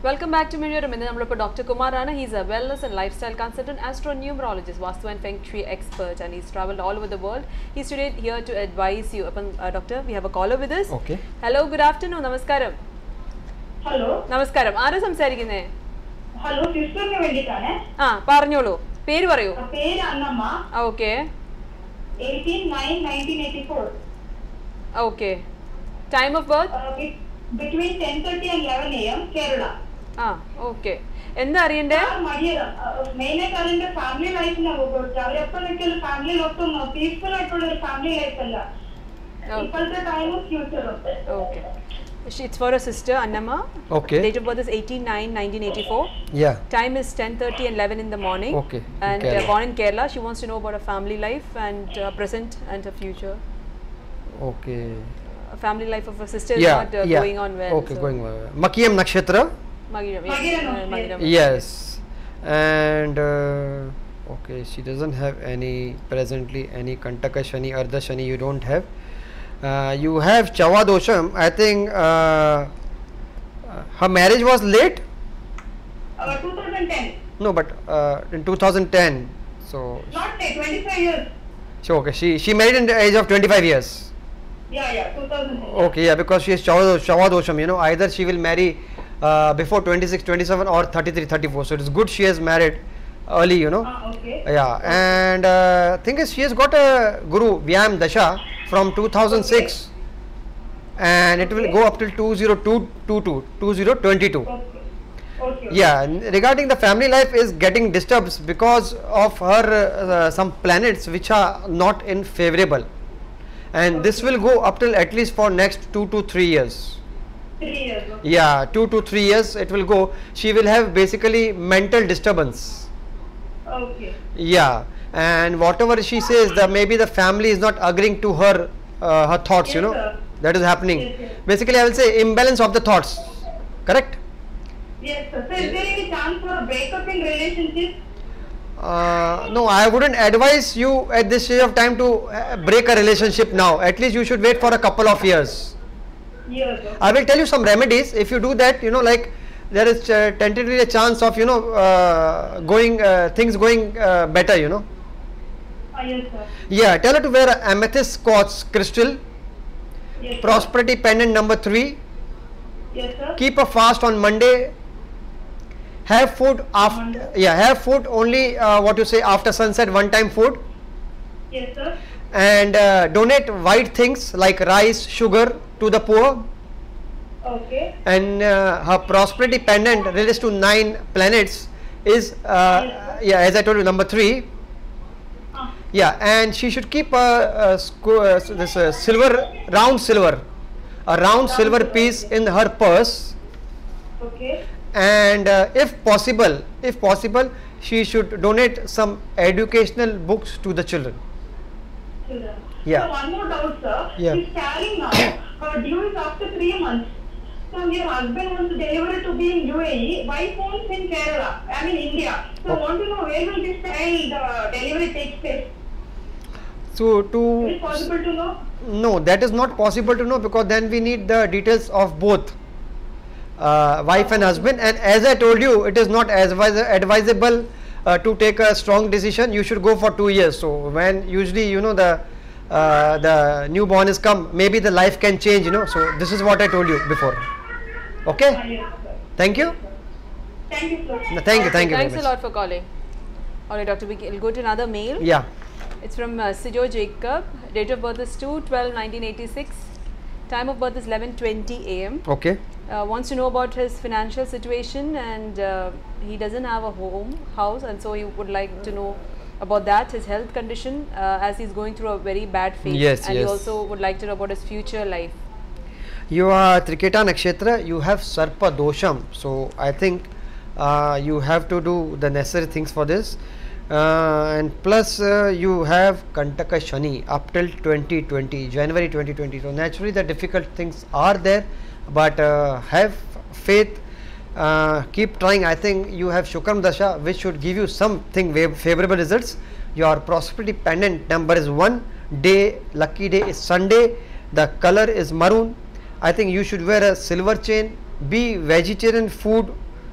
Welcome back to Mirror. Dr. Kumar Rana. He's a wellness and lifestyle consultant, astronumerologist, Vastu and Feng Shui expert, and he's traveled all over the world. He's today here to advise you. Doctor, we have a caller with us. Okay. Hello, good afternoon. Namaskaram. Hello. Namaskaram. ആരാ സംസാരിക്കുന്നേ? Hello, സിസ്റ്ററിന് വേണ്ടിയിട്ടാണ്. പറഞ്ഞോളൂ. പേര് പറയൂ. പേര് Annamma. Okay. 18/9/1984. Okay. Time of birth? Between 10:30 and 11 a.m. Kerala. Okay. എന്താ അറിയണ്ടേ? മെയിനായിട്ട് അറിയേണ്ട ഫാമിലി ലൈഫിനെ കുറിച്ച്. അവരെപ്പോഴൊക്കെ ഫാമിലിയിൽ ഒട്ടും പീസ്ഫുൾ ആയിട്ടുള്ള ഒരു ഫാമിലി ലൈഫ് അല്ല. ഇപ്പോഴത്തെ ടൈമും ഫ്യൂച്ചറും. Okay. It's for a sister, Annamma. Okay. Date of birth is 18/9/1984. Yeah. Time is 10:30 and 11 in the morning. Okay. And born in Kerala. She wants to know about her family life and present and her future. Okay. Family life of her sister is not going on well. Okay, so going well. Makiyam Nakshatra. Magiram. Yes. And okay, she doesn't have any presently any Kantaka Shani, Ardha Shani. You don't have. You have Chava Dosham. I think her marriage was late. 2010. No, but in 2010. So. Not late. 25 years. So okay, she married in the age of 25 years. Yeah, 2010. Okay, yeah, because she is Chava Dosham, you know, either she will marry before 26, 27 or 33, 34. So it is good she has married early, you know. Okay. Yeah, and thing is she has got a Guru Vyam Dasha from 2006 and it will go up till 2022. Okay. Yeah, regarding the family life is getting disturbed because of her some planets which are not in favorable. And this will go up till at least for next 2 to 3 years. 3 years. Okay. Yeah, 2 to 3 years it will go. She will have basically mental disturbance. Okay. Yeah, and whatever she says, maybe the family is not agreeing to her thoughts. Yes, you know, sir. that is happening. Yes. Basically, I will say imbalance of the thoughts. Correct? Yes, sir. So is there any chance for a breakup in relationship? No, I wouldn't advise you at this stage of time to break a relationship now. At least you should wait for a couple of years. Yes, sir. I will tell you some remedies. If you do that, you know, like there is tentatively a chance of, you know, things going better, you know. Yes, sir. Yeah, tell her to wear a amethyst quartz crystal, Yes, sir. prosperity pendant number 3, Yes, sir. keep a fast on Monday, have food after, have food only after sunset, one time food, Yes, sir. and donate white things like rice, sugar to the poor. Okay. And her prosperity pendant relates to 9 planets is as I told you, number 3. And she should keep this round silver piece in her purse. Okay. And if possible she should donate some educational books to the children. Children. Yeah. So one more doubt, sir. Yeah. She's carrying now. Her due is after 3 months. So your husband wants to deliver it to be in UAE. Wife owns in Kerala. I mean India. So I want to know where will this child delivery take place? So Is it possible to know? no, that is not possible to know because then we need the details of both wife and husband, and as I told you, it is not advisable to take a strong decision. You should go for 2 years. So when usually, you know, the newborn is come, maybe the life can change, you know. So this is what I told you before. Okay. Yes, sir. Thank you. Thank you, sir. Thank you. Thanks very a much. lot for calling. Alright, Doctor, we'll go to another mail. Yeah. It's from Sijo Jacob. Date of birth is 2/12/1986. Time of birth is 11:20 a.m. Okay. Wants to know about his financial situation, and he doesn't have a house, and so he would like to know about that, his health condition, as he's going through a very bad phase. Yes, and he yes. also would like to know about his future life. You are Triketa Nakshatra, you have Sarpa Dosham, so I think you have to do the necessary things for this, and plus you have Kantaka Shani up till 2020, January 2020, so naturally the difficult things are there, but have faith, keep trying. I think you have Shukram Dasha which should give you something favorable results. Your prosperity pendant number is 1, lucky day is Sunday, the color is maroon. I think you should wear a silver chain, be vegetarian food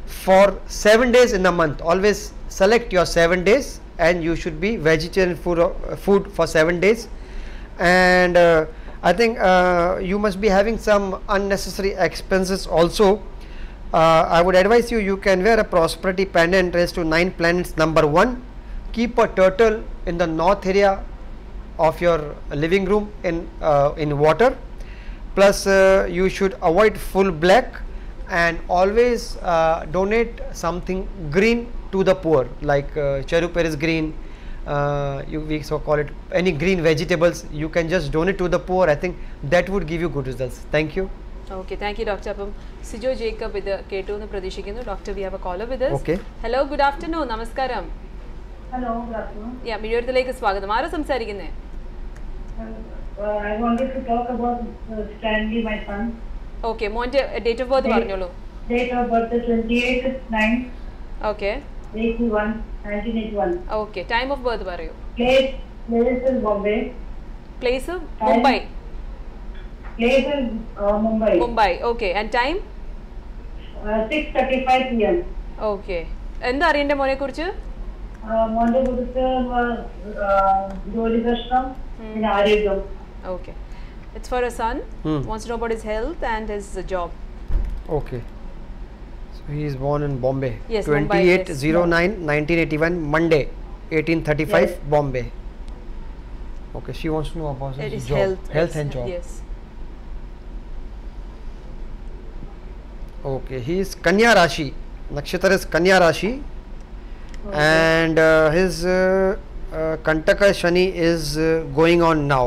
for 7 days in a month. Always select your 7 days, and you should be vegetarian food for 7 days. And I think you must be having some unnecessary expenses also. I would advise you can wear a prosperity pendant raised to 9 planets. Number 1, keep a turtle in the north area of your living room in water. Plus you should avoid full black, and always donate something green to the poor, like cherry Paris green, we so call it, any green vegetables you can just donate to the poor. I think that would give you good results. Thank you. Okay, thank you, Doctor. Sijo Jacob with the Ketu Pradeshikinu. Doctor, we have a caller with us. Okay. Hello, good afternoon. Namaskaram. Hello, good afternoon. Yeah, Midiyathiലേക്ക് സ്വാഗതം. ആരാ സംസാരിക്കുന്നേ? I wanted to talk about Stanley, my son. Okay, മോന്റെ date of birth പറഞ്ഞോളൂ. Date of birth is 28/9. Okay. 1981. Okay, time of birth പറയൂ. Place is Bombay. Place Mumbai. Place is Mumbai. Mumbai. Okay, and time? 6:35 p.m. Okay. എന്താ അറിയണ്ടേ മോനെ കുറിച്ച്? മോന്റെ കുറിച്ച് ജോലി പ്രശ്നം, പിന്നെ ആരോഗ്യം. Okay. It's for a son. Wants to know about his health and his job. Okay. So he is born in Bombay. Yes, 28/09/1981, Monday, 1835, Yes. Bombay. Okay, she wants to know about It his is job, health. health and job. Yes. Okay, he is Kanya Rashi. Nakshatra is Kanya Rashi, and his Kantaka Shani is going on now.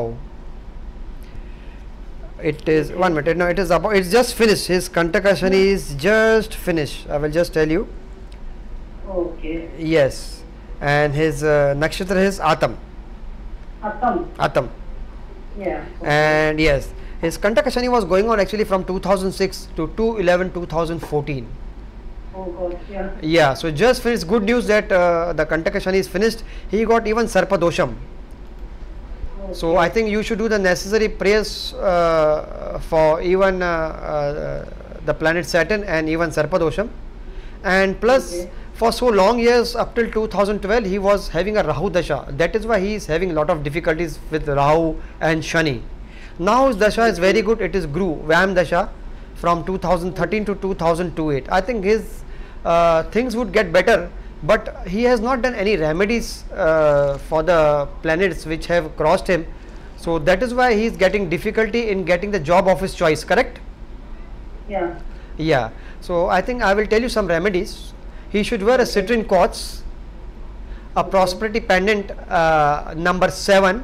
It is 1 minute. No, it is about. It's just finished. His Kantaka Shani is just finished. I will just tell you. Okay. Yes, and his Nakshatra is Atam. Atam. Yeah. And yes, his Kantaka Shani was going on actually from 2006 to 2/11/2014. Oh God. Yeah. Yeah, so just finished. Good news that the Kantaka Shani is finished. He got even Sarpadosham. Okay. So I think you should do the necessary prayers for even the planet Saturn and even Sarpadosham. And plus, Okay. for so long years up till 2012, he was having a Rahu Dasha. That is why he is having a lot of difficulties with Rahu and Shani. Now his Dasha is very good. It is Guru Vyam Dasha from 2013 to 2028. I think his things would get better, but he has not done any remedies for the planets which have crossed him. So that is why he is getting difficulty in getting the job of his choice, correct? Yeah. Yeah. So I think I will tell you some remedies. He should wear a citrine quartz, a prosperity pendant number 7.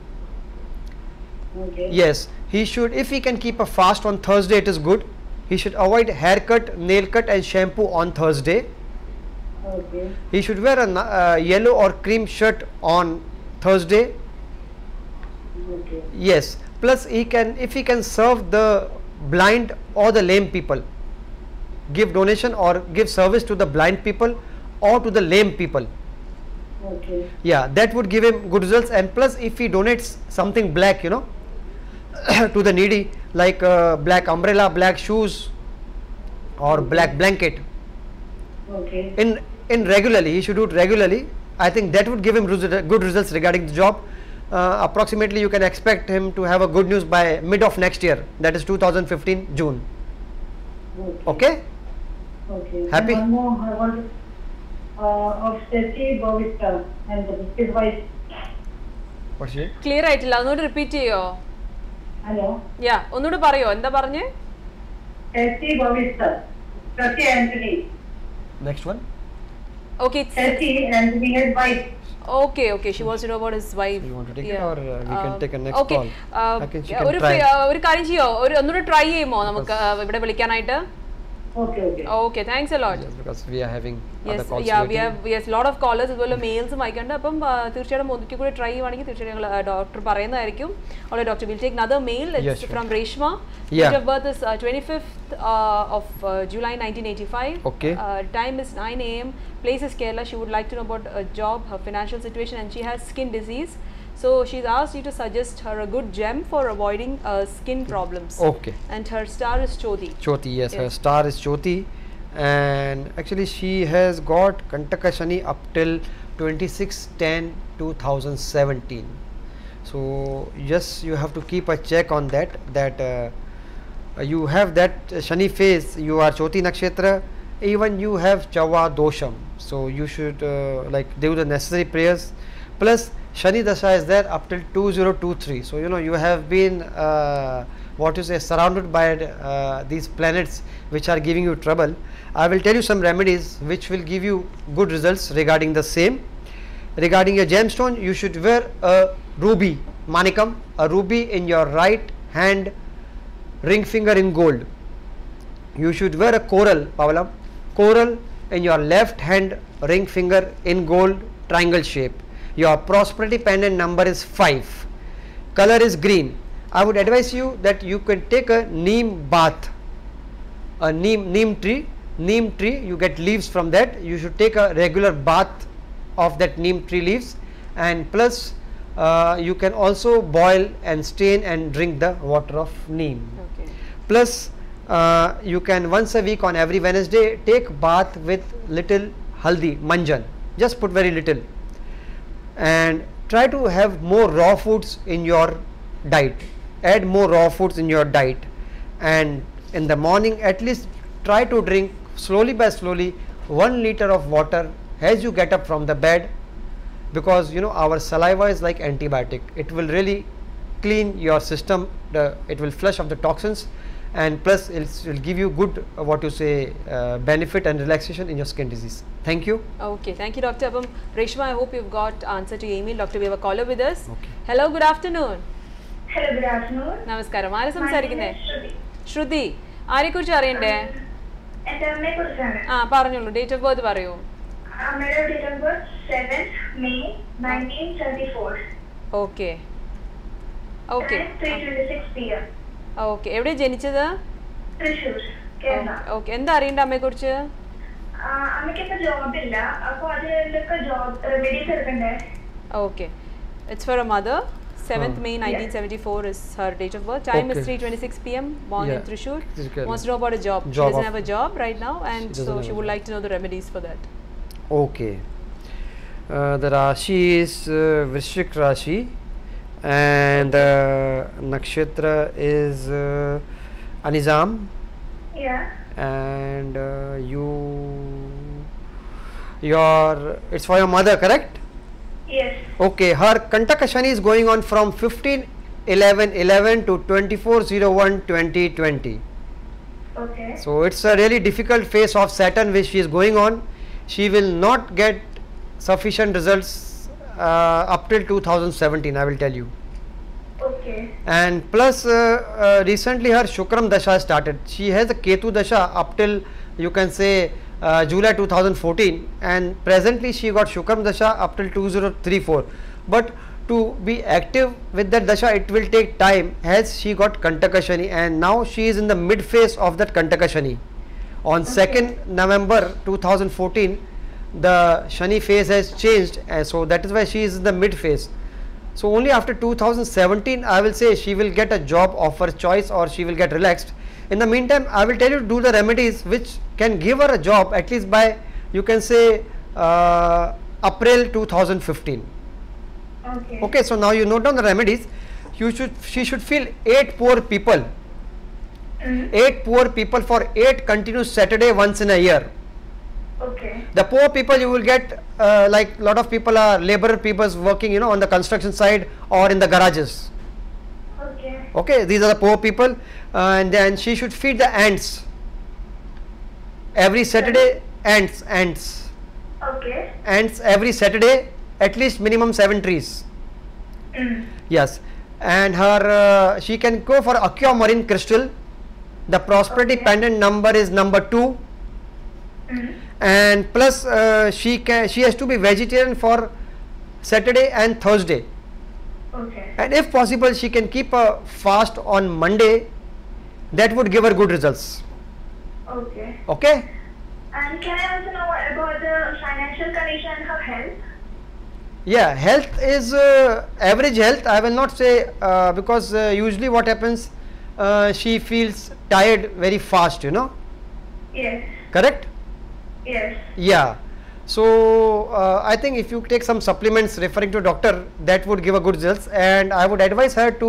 Okay. Yes, he should, if he can keep a fast on Thursday, it is good. He should avoid haircut, nail cut and shampoo on Thursday. Okay. He should wear a yellow or cream shirt on Thursday. Okay. Yes, plus he can, if he can serve the blind or the lame people, give donation or give service to the blind people or to the lame people. Okay. Yeah, that would give him good results. And plus if he donates something black, you know, to the needy, like black umbrella, black shoes or black blanket, Okay. in regularly, he should do it regularly. I think that would give him good results regarding the job. Approximately you can expect him to have a good news by mid of next year, that is 2015 June. Okay. Okay. Happy? And one more, I want of Stacey Bovista and his wife. What's it? Clear ആയിട്ടില്ല, ഒന്നുകൂടി repeat ചെയ്യോ? Hello. Yeah, ഒന്നുകൂടി പറയോ, എന്താ പറഞ്ഞേ? Stacey Bovista. Stacey Anthony. Next one. Okay, it's Stacey Anthony, his wife. okay. She wants to know about his wife. You want to take Yeah. it, or we can take a next Okay. call? I can, she can ഒരു try. ഒരു കാര്യം ചെയ്യോ, ഒന്നുകൂടി try ചെയ്യുമോ നമുക്ക് ഇവിടെ വിളിക്കാനായിട്ട്? Okay. Okay, thanks a lot. Yes, because we are having Yes, other calls. yeah, waiting. we have lot of callers അതുപോലെ മെയിൽസും അയക്കണ്ട്. അപ്പം തീർച്ചയായിട്ടും ഒതുക്കി കൂടി ട്രൈ ചെയ്യുവാണെങ്കിൽ തീർച്ചയായിട്ടും ഞങ്ങൾ ഡോക്ടർ പറയുന്നതായിരിക്കും. Alright, doctor, we'll take another mail. It's Yes, sure. from Reshma. Yeah. Date of birth is 25th of July 1985. Okay. Time is 9 a.m. Place is Kerala. She would like to know about a job, her financial situation, and she has skin disease. So she's asked you to suggest her a good gem for avoiding skin problems. Okay. And her star is Choti. Choti, yes, her Yes. star is Choti, and actually she has got Kantaka Shani up till 26/10/2017. So yes, you have to keep a check on that, you have that Shani phase, you are Choti Nakshatra, even you have Chava Dosham, so you should like do the necessary prayers. Plus Shani Dasha is there up till 2023, so you know you have been what you say, surrounded by these planets which are giving you trouble. I will tell you some remedies which will give you good results regarding the same. Regarding your gemstone, you should wear a ruby, manikam, a ruby in your right hand ring finger in gold. You should wear a coral, Pavalam, coral in your left hand ring finger in gold, triangle shape. Your prosperity pendant number is 5. Color is green. I would advise you that you can take a neem bath, a neem tree, you get leaves from that. You should take a regular bath of that neem tree leaves, and plus you can also boil and strain and drink the water of neem. Okay. Plus you can once a week on every Wednesday take bath with little haldi, manjan, just put very little, and try to have more raw foods in your diet. Add more raw foods in your diet, and in the morning at least try to drink slowly by slowly 1 liter of water as you get up from the bed, because you know our saliva is like antibiotic. It will really clean your system, it will flush off the toxins, and plus it will give you good what you say benefit and relaxation in your skin disease. Thank you. Okay, thank you, Doctor. Reshma, I hope you've got answer to your email. Doctor, we have a caller with us. Okay. Hello, good afternoon. Hello, good afternoon. Namaskaram. ആരാ My name സംസാരിക്കുന്നേ? is Shruti. ശ്രുതി. ആരെക്കുറിച്ച് അറിയണ്ടേ? എൻ്റെ അമ്മയെക്കുറിച്ചാണ്. ആ പറഞ്ഞോളൂ, date of birth പറയൂ. അമ്മയുടെ date of birth 7th May 1934. Okay okay 3:26 PM. Okay. എവിടെയാണ് ജനിച്ചത്? Thrissur, Kerala. Okay. എന്താ അറിയണ്ട അമ്മയെക്കുറിച്ച്? അമ്മയ്ക്കിപ്പോ ജോബില്ല, അപ്പൊ അതിലൊക്കെ ജോബ് റെമഡീസ് എടുക്കണ്ടേ? Okay, it's for a mother. 7th May 1974 is her date of birth. Time is Okay. 3:26 PM. Born in Yeah. Thrissur. Thrissur. Wants to know about a job. She Job doesn't of- have a job right now, and She doesn't so have she a would job. like to know the remedies for that. Okay. The Rashi is Vrishik Rashi, and the Nakshatra is Anizam, Yeah. and it's for your mother, correct? Yes. Okay, her Kantaka Shani is going on from 15/11/11 to 24/01/2020. Okay. So it's a really difficult phase of Saturn which she is going on. She will not get sufficient results up till 2017, I will tell you. Okay. And plus recently her Shukram Dasha started. She has a Ketu Dasha up till you can say July 2014, and presently she got Shukram Dasha up till 2034. But to be active with that Dasha it will take time, as she got Kantaka Shani, and now she is in the mid phase of that Kantaka Shani. On 2nd November 2014 the Shani phase has changed, and so that is why she is in the mid phase. So only after 2017 I will say she will get a job of her choice, or she will get relaxed. In the meantime I will tell you to do the remedies which can give her a job at least by you can say April 2015. Okay. Okay, so now you note down the remedies. She should feel 8 poor people, 8 poor people for 8 continuous Saturday once in a year. Okay. The poor people you will get like lot of people are laborer people working on the construction side or in the garages. Okay. Okay, these are the poor people, and then she should feed the ants every Saturday. Ants Okay. every Saturday, at least minimum 7 trees. Yes, and her she can go for aquamarine crystal. The prosperity pendant number is number 2, and plus she has to be vegetarian for Saturday and Thursday, Okay. and if possible she can keep a fast on Monday. That would give her good results. Okay. Okay. And can I also know about the financial condition and her health? Yeah, health is average health. I will not say because usually what happens, she feels tired very fast, Yes. correct? Yes. Yeah. So I think if you take some supplements referring to doctor, that would give a good results, and I would advise her to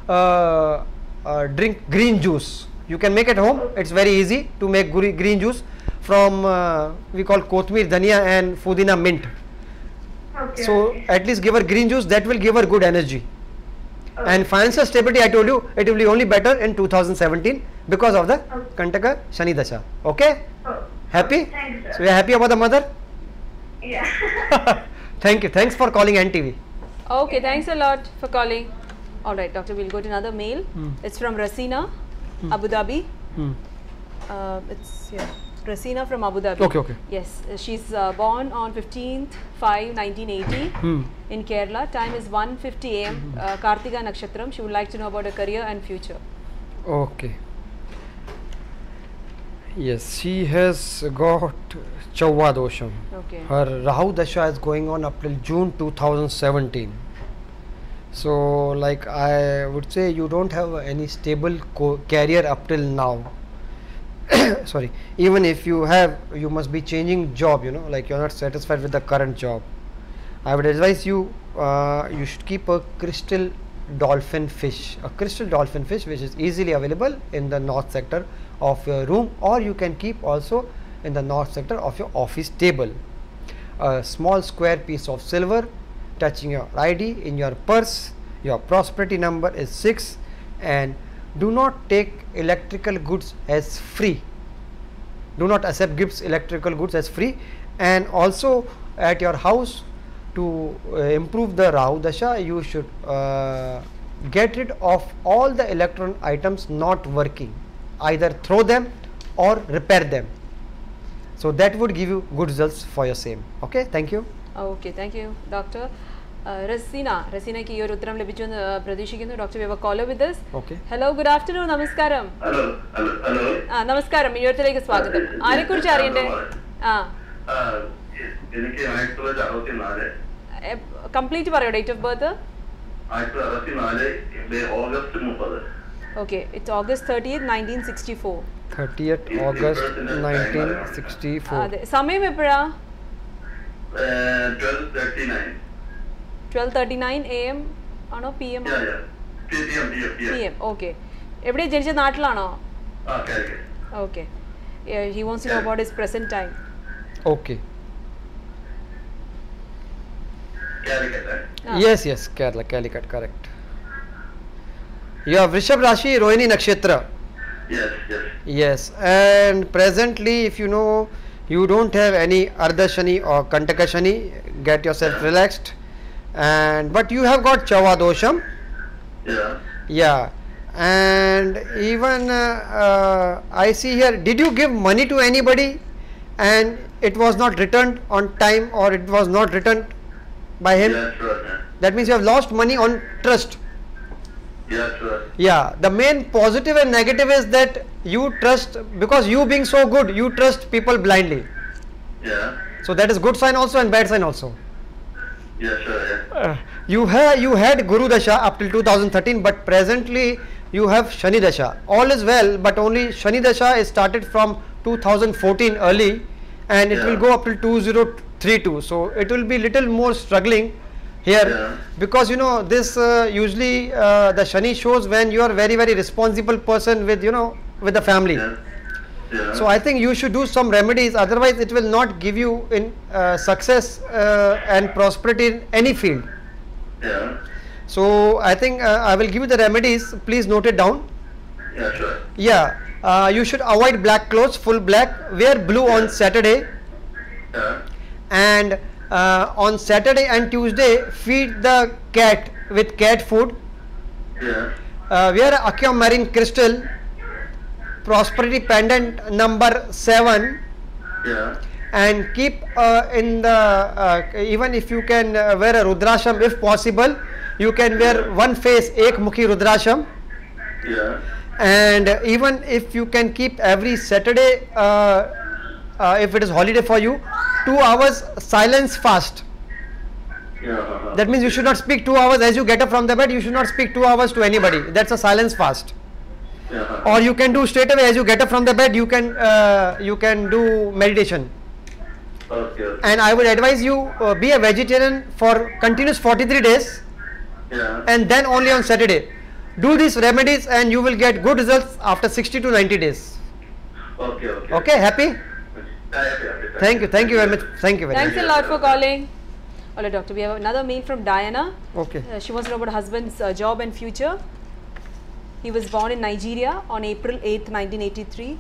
drink green juice. You can make at home. It's very easy to make green juice from we call kothmir, dhania and pudina mint. Okay. So at least give her green juice. That will give her good energy. And financial stability, I told you, it will be only better in 2017 because of the Kantaka Shani Dasha. Okay? Oh. Happy? Thanks, sir. So you are happy about the mother? Yeah. Thank you. Thanks for calling NTV. Okay, thanks a lot for calling. All right, doctor, we'll go to another mail. It's from Rasina, Abu Dhabi. It's Rasina from Abu Dhabi. Okay, okay. Yes, she's born on 15/5/1980 in Kerala. Time is 1:50 a.m. Kartika Nakshatram. She would like to know about her career and future. Okay. Yes, she has got Chauva Dosham. Okay. Her Rahu Dasha is going on up till June 2017. So, like I would say, you don't have any stable career up till now. Sorry. Even if you have, you must be changing job. You know, like you're not satisfied with the current job. I would advise you. You should keep a crystal dolphin fish. A crystal dolphin fish, which is easily available in the north sector of your room, or you can keep also in the north sector of your office table. A small square piece of silver touching your ID in your purse. Your prosperity number is 6, and do not take electrical goods as free. Do not accept gifts, electrical goods as free. And also at your house, to improve the Rahu Dasha, you should get rid of all the electron items not working. Either throw them or repair them. So that would give you good results for your same. Okay, thank you. Okay, thank you, doctor. Rasina ki yor uttaram labhichu ennu pradishikkunnu. Doctor, we have a caller with us. Okay. Hello, good afternoon, namaskaram. Hello. Namaskaram, iyothiലേക്ക് സ്വാഗതം. ആരെക്കുറിച്ച് അറിയണ്ടേ? എനിക്ക് 1964 complete പറയോ date of birth? 1964 August 30. Okay, it's August 30th, 1964. 30th August 1964. അതെ, സമയം എപ്പോഴാ? 12:39. 12:39 AM ആണോ PM? PM. Okay. എവിടെയാ ജനിച്ച? നാട്ടിലാണോ? Okay. He wants to know about his present time. Okay. Yes, Kerala, Calicut, correct. You have Vrishabh Rashi, Rohini Nakshatra. Yes, and presently, if you know you don't have any Ardha Shani or Kantaka Shani, get yourself relaxed. And but you have got Chauva Dosham. Yeah, and even I see here, did you give money to anybody and it was not returned on time, or it was not returned by him? That means you have lost money on trust. Yeah, the main positive and negative is that you trust, because you being so good, you trust people blindly. So that is good sign also and bad sign also. You had Guru Dasha up till 2013, but presently you have Shani Dasha. All is well, but only Shani Dasha is started from 2014 early, and it will go up till 2032. So it will be little more struggling here, because you know this usually the Shani shows when you are very, very responsible person with, you know, with the family. So I think you should do some remedies, otherwise it will not give you in success and prosperity in any field. So I think I will give you the remedies. Please note it down. You should avoid black clothes, full black. Wear blue on Saturday, and on Saturday and Tuesday feed the cat with cat food. Wear aquamarine crystal, prosperity pendant number 7, and keep in the even if you can wear a Rudrasham, if possible you can wear one face Ek Mukhi Rudrasham. And even if you can keep every Saturday, if it is holiday for you, 2 hours silence fast. That means you should not speak 2 hours as you get up from the bed. You should not speak 2 hours to anybody. That's a silence fast. Yeah. or you can do straight away as you get up from the bed. You can do meditation. Okay. Okay. And I would advise you be a vegetarian for continuous 43 days, Yeah. and then only on Saturday. Do these remedies and you will get good results after 60 to 90 days. Okay. Okay. Okay, happy? Yeah. Thank you very much. Thank you very Thanks much. a lot for calling. Alright, doctor, we have another mail from Diana. Okay. She wants to know about her husband's job and future. He was born in Nigeria on April 8th, 1983.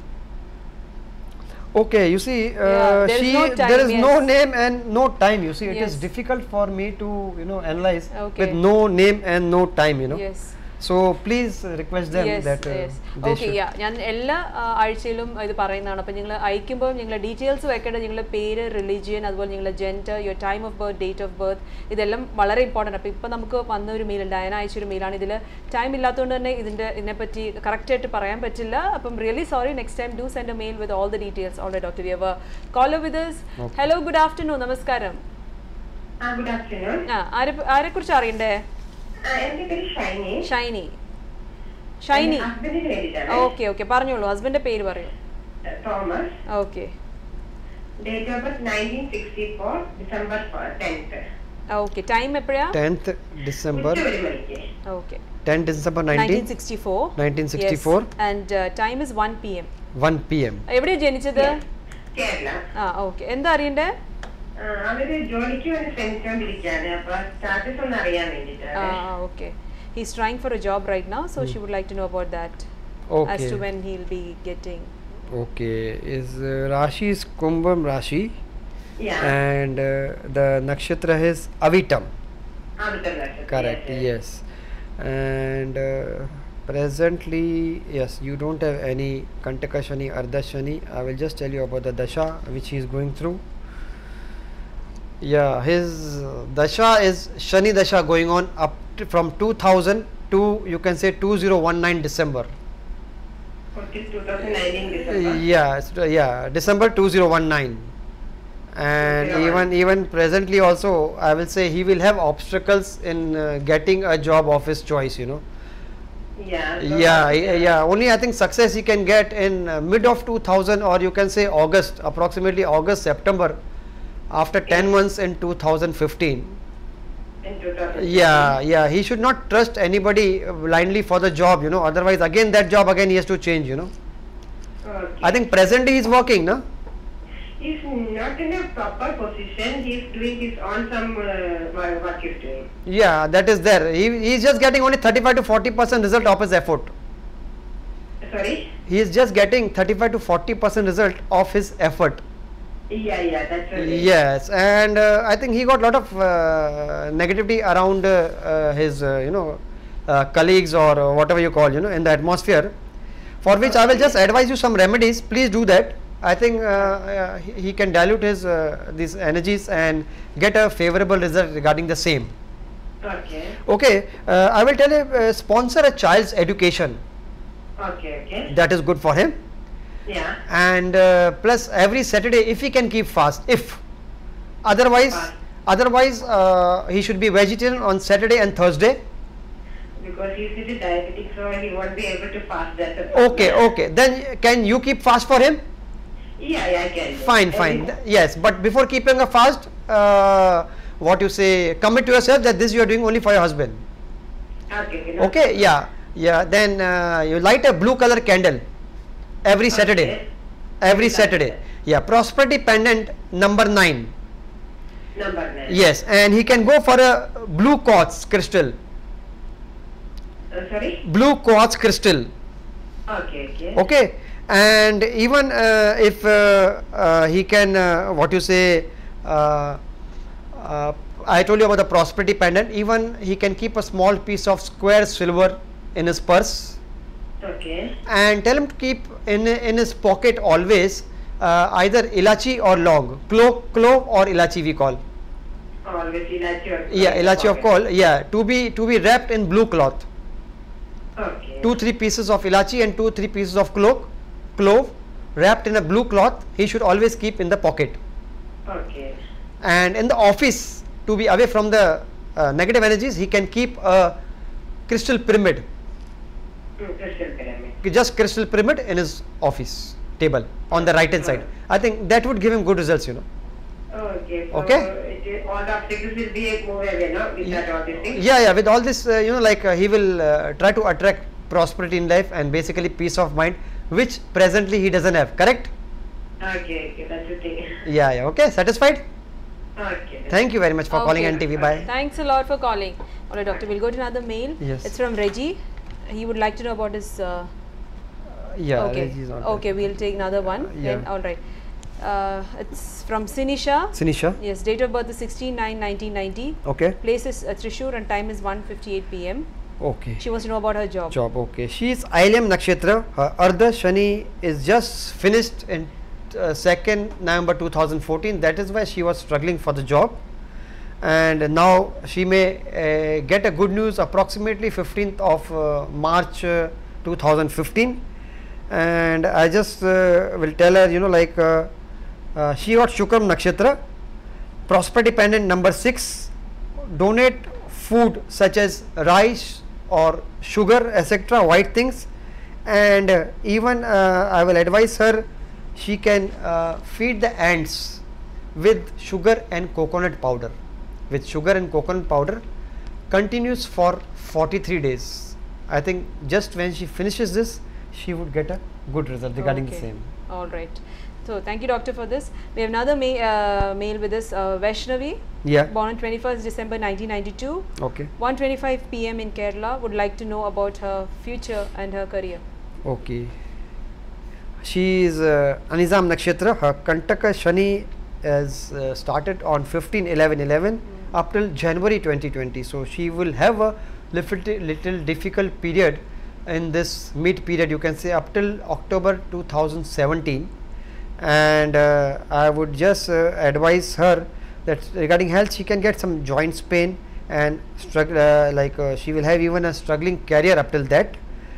Okay, you see, Yeah, there is no time, there is no yes. name and no time. You see, it Yes. is difficult for me to analyze Okay. with no name and no time. Yes. So please request them Yes, that yes. they Okay, should. yeah. ഞാൻ എല്ലാ ആഴ്ചയിലും ഇത് പറയുന്നതാണ്. അപ്പോൾ നിങ്ങൾ അയക്കുമ്പോൾ നിങ്ങൾ details വെക്കേണ്ടത് നിങ്ങളുടെ പേര്, റിലീജിയൻ, അതുപോലെ നിങ്ങളുടെ gender, your time of birth, date of birth, ഇതെല്ലാം വളരെ ഇമ്പോർട്ടൻ്റ്. അപ്പോൾ ഇപ്പോൾ നമുക്ക് വന്ന ഒരു മെയിൽ, ഡയന അയച്ചൊരു മെയിലാണ്. ഇതിൽ ടൈം ഇല്ലാത്തതുകൊണ്ട് തന്നെ ഇതിനെപ്പറ്റി കറക്റ്റായിട്ട് പറയാൻ പറ്റില്ല. അപ്പം really sorry. Next time do send a mail with all the details. Alright doctor, we have a caller with us. Hello, good afternoon. നമസ്കാരം. Good afternoon. ആരെക്കുറിച്ച് അറിയണ്ടേ? എന്റെ പേര് ഷൈനി. ഷൈനി. ഷൈനി. ഹസ്ബൻഡിന് വേണ്ടിയിട്ടാണ്. ഓക്കെ ഓക്കെ, പറഞ്ഞോളൂ. ഹസ്ബൻഡിന്റെ പേര് പറയൂ. Thomas. Okay date of birth 1964 December 10th. Okay, time എപ്പോഴാ? 10th December. ഉച്ചയൊരു മണിക്ക്. Okay, 10 December 1964. 1964. And time is 1 PM. 1 PM. എവിടെയാ ജനിച്ചത്? കേരള. ഓക്കെ. എന്താ അറിയണ്ടേ? അവര് ജോലിക്ക് വേണ്ടി ശ്രമിച്ചോണ്ടിരിക്കാണ്. അപ്പൊ സ്റ്റാറ്റസ് ഒന്ന് അറിയാൻ വേണ്ടിട്ടാണ്. Okay. He's trying for a job right now, so she would like to know about that. Okay. As to when he'll be getting. Okay, is Rashi is Kumbham Rashi, Yeah. and the nakshatra is Avitam. Avitam. Correct. Yes. And presently, yes, you don't have any Kantaka Shani, Ardha Shani. I will just tell you about the dasha which he is going through. Yeah, his dasha is Shani dasha going on up from 2000 to, you can say, 2019 December. 2019 December. Yeah, December 2019. And 2019. even presently also, I will say he will have obstacles in getting a job of his choice. Yeah. Only I think success he can get in mid of 2000, or you can say August, approximately August, September, after 10 months in 2015. In 2015. Yeah, he should not trust anybody blindly for the job, otherwise again that job again he has to change. Okay. I think presently he is working, no? He's not in a proper position. He's doing his own some work he's doing. Yeah, that is there. He is just getting only 35 to 40% result of his effort. Sorry? He is just getting 35 to 40% result of his effort. Yeah, that's right. Yes, and I think he got lot of negativity around his colleagues, or whatever you call, in the atmosphere, for which I will just advise you some remedies. Please do that. I think he can dilute his these energies and get a favorable result regarding the same. Okay. I will tell you, sponsor a child's education. Okay. That is good for him. Yeah. And plus every Saturday, if he can keep fast, otherwise he should be vegetarian on Saturday and Thursday. Because he's a diabetic, so he won't be able to fast that. Okay, then can you keep fast for him? Yeah, I can. Fine. Yes, but before keeping a fast, what you say, commit to yourself that this you are doing only for your husband. Okay, yeah, then you light a blue color candle every Saturday. Yeah, prosperity pendant number 9. Yes, and he can go for a blue quartz crystal. Sorry? Blue quartz crystal. Okay, and even if he can, what you say, I told you about the prosperity pendant. Even he can keep a small piece of square silver in his purse. Okay. And tell him to keep in his pocket always either ilachi or long, clove or ilachi we call. Always ilachi or Yeah, ilachi of call. Yeah, to be wrapped in blue cloth. Okay. 2-3 pieces of ilachi and 2-3 pieces of clove wrapped in a blue cloth. He should always keep in the pocket. Okay. And in the office, to be away from the negative energies, he can keep a crystal pyramid. Crystal pyramid. just crystal pyramid in his office table on the right hand side. I think that would give him good results, you know. Okay. So Okay. all the obstacles will be move away, no? With that all these things. Yeah, with all this, you know, like he will try to attract prosperity in life and basically peace of mind, which presently he doesn't have. Correct? Okay, that's the thing. Yeah. Okay, satisfied? Okay. Thank you very much for calling Okay. NTV. Bye. Thanks a lot for calling. All right, doctor, we'll go to another mail. Yes. It's from Reggie. He would like to know about his. Yeah. Okay. Reggie's not Okay, we'll take another one. yeah. Then, all right. It's from Sinisha. there. Sinisha. Yes, date of birth is 16/9/1990. Okay. Place is Trishur and time is 1:58 p.m. Okay. She wants to know about her job. Okay. She is Ailyam Nakshatra. Her Ardha Shani is just finished in 2nd November 2014. That is why she was struggling for the job. And now she may get a good news approximately 15th of March 2015. And I just will tell her, you know, like she got Shukram Nakshatra, prosperity pendant number 6. Donate food such as rice or sugar, etc., white things. And even I will advise her, she can feed the ants with sugar and coconut powder. With sugar and coconut powder, continues for 43 days. I think just when she finishes this, she would get a good result regarding the Okay. same. All right. So thank you, doctor, for this. We have another mail with us, Vaishnavi, Yeah. born on 21st December 1992, Okay. 1:25 p.m. in Kerala. Would like to know about her future and her career. Okay. She is Anizam Nakshatra. Her Kantaka Shani has started on 15/11/11 up till January 2020. So she will have a little difficult period in this mid period, you can say, up till October 2017. And I would just advise her that regarding health, she can get some joints pain and struggle, she will have even a struggling career up till that.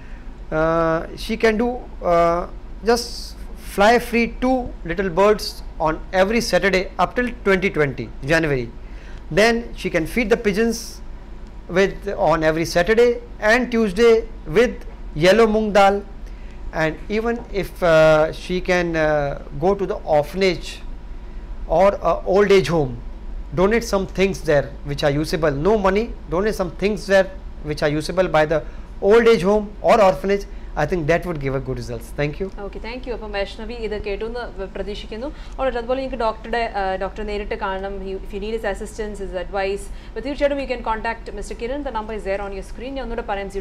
She can do just fly free 2 little birds on every Saturday up till 2020 January. Then she can feed the pigeons with on every Saturday and Tuesday with yellow moong dal. And even if she can go to the orphanage or a old age home, donate some things there which are usable, no money, donate some things there which are usable by the old age home or orphanage. I think that would give a good results. Thank you. Okay thank you. അപ്പം വൈഷ്ണവി ഇത് കേട്ടു എന്ന് പ്രതീക്ഷിക്കുന്നു. Alright, അതുപോലെ നിങ്ങൾക്ക് ഡോക്ടറെ നേരിട്ട് കാണണം. If you need his assistance, his advice, അപ്പോൾ തീർച്ചയായിട്ടും you can contact mister Kiran. The number is there on your screen. ഞാൻ ഒന്നുകൂടെ പറയാം,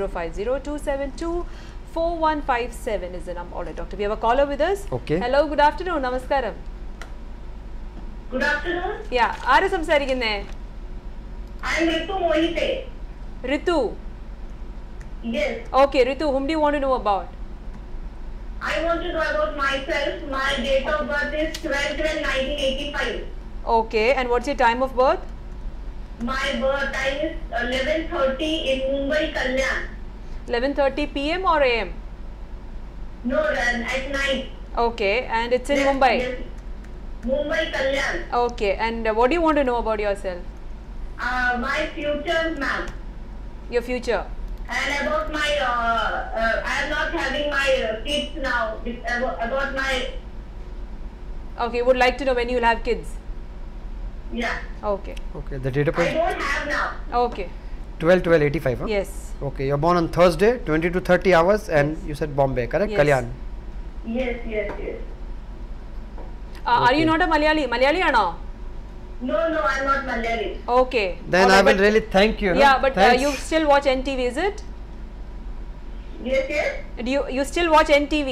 05027244157 is the number. Alright, doctor, we have a caller with us. Okay. Hello, good afternoon. Namaskaram. Good afternoon. Yeah, ആരാ സംസാരിക്കുന്നേ? I am Ritu Mohite. Ritu. Yes. Okay, Ritu, whom do you want to know about? I want to know about myself. My date of birth is 12/12/1985. Okay, and what's your time of birth? My birth time is 11:30 in Mumbai, Kalyan. 11:30 p.m. or a.m.? No, at night. Okay, and it's in Yes, Mumbai. yes. Mumbai, Kalyan. Okay, and what do you want to know about yourself? My future, ma'am. Your future? And about my, I am not having my kids now. About my, Okay, you would like to know when you will have kids? yeah. Okay, Okay, the date of I birth don't have now. okay, 12/12/85. Huh? yes. Okay, you're born on Thursday, 20 to 30 hours, and Yes. you said Bombay, correct? Yes. Kalyan. Yes, yes, yes. Are you Okay. not a Malayali? Malayali or no? No, I'm not Malayali. Okay. Then Alright, I will but- really thank you. Yeah, but Thanks. you still watch NTV, is it? Yes, yes. Do you still watch NTV?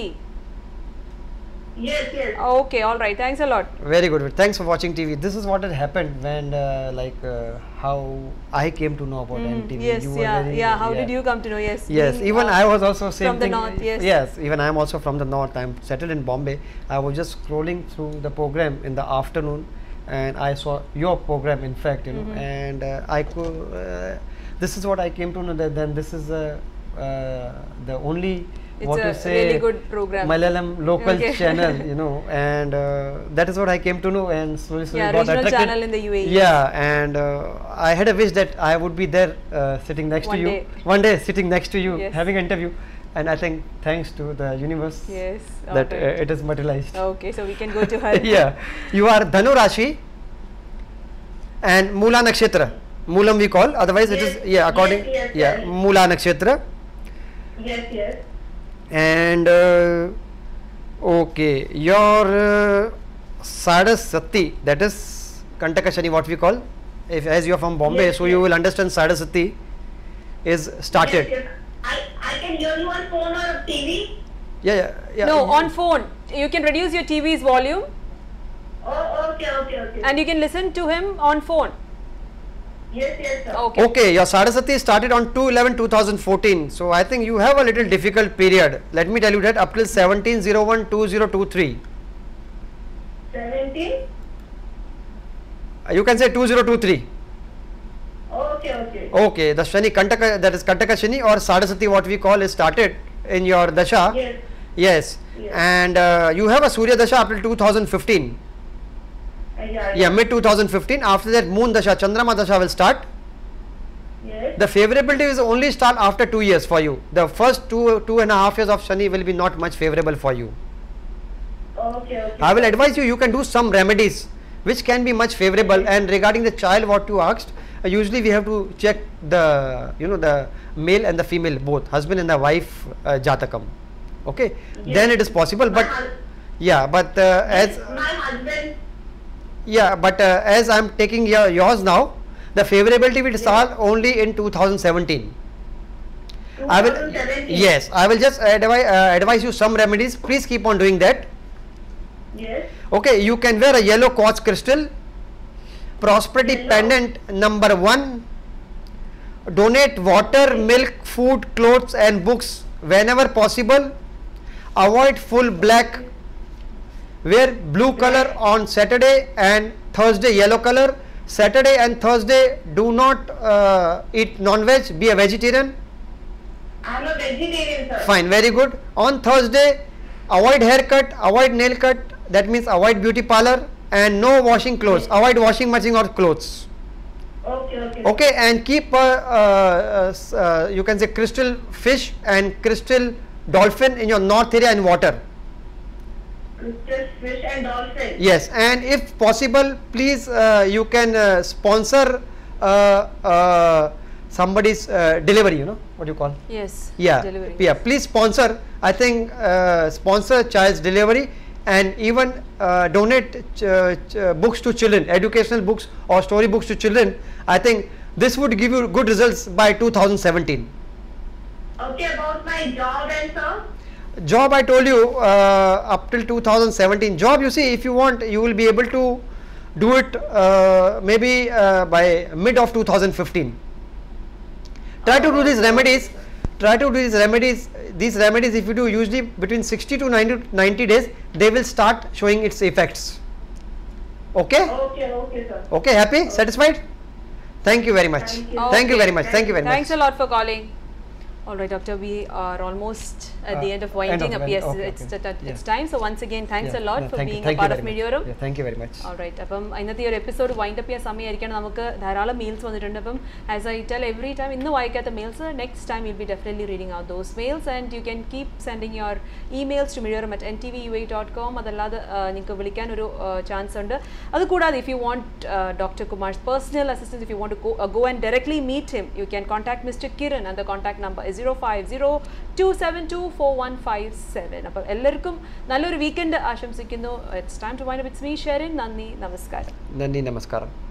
Yes, yes. Okay, all right. Thanks a lot. Very good. Thanks for watching TV. This is what had happened when, how I came to know about NTV. Yes, You were yeah. How did you come to know? Yes. Yes, being, even I was also same from the thing. north, yes. Yes, even I am also from the north. I am settled in Bombay. I was just scrolling through the program in the afternoon, and I saw your program. In fact, you know, and I could. This is what I came to know, that then this is the only It's what a to say, really good program. Malayalam local Okay. channel, you know, and that is what I came to know, and slowly Yeah, got regional attracted. channel in the UAE. Yeah, and I had a wish that I would be there sitting next One to you day. one day, sitting next to you, Yes. having an interview, and I think thanks to the universe Yes. that alright. it is materialized. Okay, so we can go to her. Yeah, you are Dhanu Rashi and Mula Nakshatra. Moolam we call, otherwise it is, Yes, yeah, according, yes, yeah, yes. Mula Nakshatra. Yes, yes. And okay, your Sadasati, that is Kantaka Shani, what we call, if as you are from Bombay, Yes, so you yes. will understand Sadasati is started. Yes, yes. I can hear you on phone or TV. Yeah. No, on phone. You can reduce your TV's volume Oh, okay. and you can listen to him on phone. Yes, sir. Okay. Okay, your Sadasati started on 2/11/2014. So I think you have a little difficult period. Let me tell you that up till 17/01/2023. 17. You can say 2023. Okay. Okay, the Shani Kantaka, that is Kantaka Shani or Sadasati, what we call, is started in your Dasha. Yes. Yes. Yes. And you have a Surya Dasha up till 2015. Yeah, mid 2015. After that, Moon Dasha, Chandrama Dasha will start. Yes. The favorability will only start after 2 years for you. The first two and a half years of Shani will be not much favorable for you. Okay. I will advise you, you can do some remedies which can be much favorable. And regarding the child, what you asked, usually we have to check the, you know, the male and the female both, husband and the wife Jatakam. Okay, Yes. then it is possible. But yeah, but as my husband. yeah, but as I am taking yours now, the favorability will start only in 2017. I will, 2017. yes, I will just advise you some remedies. Please keep on doing that. Yes. Okay, you can wear a yellow quartz crystal, prosperity Yellow. pendant number 1, donate water, milk, food, clothes and books whenever possible, avoid full black, wear blue color on Saturday and Thursday, yellow color. Saturday and Thursday do not eat non-veg, be a vegetarian. I'm a vegetarian, sir. Fine, very good. On Thursday, avoid haircut, avoid nail cut, that means avoid beauty parlor, and no washing clothes, avoid washing machine or clothes. Okay. Okay, and keep you can say crystal fish and crystal dolphin in your north area in water. Crystal fish and dolphin. Yes, and if possible, please you can sponsor somebody's delivery, you know what you call. Yes. Yeah, Delivery. yeah, please sponsor, I think sponsor child's delivery, and even donate books to children, educational books or story books to children. I think this would give you good results by 2017. Okay, about my job and sir. Job, I told you up till 2017. Job, you see, if you want, you will be able to do it maybe by mid of 2015. Try to do these remedies. These remedies, if you do usually between 60 to 90 days, they will start showing its effects. Okay? Okay, sir. Okay, happy? Satisfied? Thank you very much. Thank you. Thank you Okay. very much. Thank you very Thanks much. a lot for calling. Alright, doctor, we are almost at the end of winding up. Yes, it's time. So once again, thanks a lot for being a part of Mediarum. Thank you very much. Alright, അപ്പം ഇന്നത്തെ ഒരു episode wind up ചെയ്യാൻ സമയമായിരിക്കണം. നമുക്ക് ധാരാളം mails വന്നിട്ടുണ്ട്. അപ്പം as I tell every time, ഇന്ന് വായിക്കാത്ത mails next time will be definitely reading out those mails, and you can keep sending your emails to mediarum@ntvua.com. അതല്ലാതെ നിങ്ങൾക്ക് വിളിക്കാൻ ഒരു ചാൻസ് ഉണ്ട്. അതുകൂടാതെ if you want doctor Kumar's personal assistance, if you want to go and directly meet him, you can contact Mr. Kiran, and the contact number is 050-272-4157. അപ്പോൾ എല്ലാവർക്കും നല്ലൊരു weekend ആശംസിക്കുന്നു. It's time to wind up. It's me, Sharon. നന്ദി, നമസ്കാരം. Nandi, namaskaram.